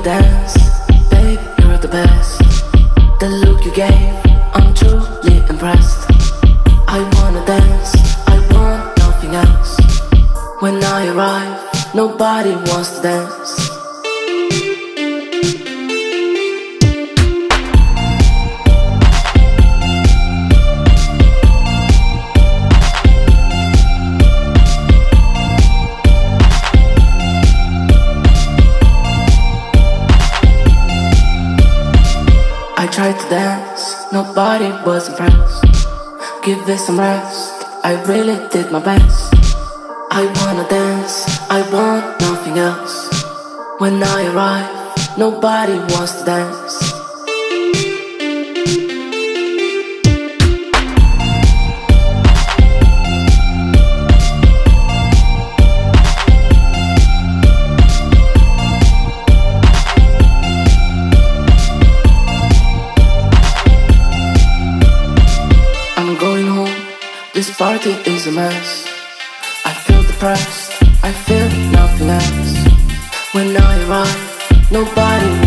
dance, babe, you're the best. The look you gave, I'm truly impressed. I wanna dance, I want nothing else. When I arrive, nobody wants to dance. I tried to dance, nobody was impressed. Give it some rest, I really did my best. I wanna dance, I want nothing else. When I arrive, nobody wants to dance. I'm going home, this party is a mess. I feel depressed, I feel nothing else. When I arrive, nobody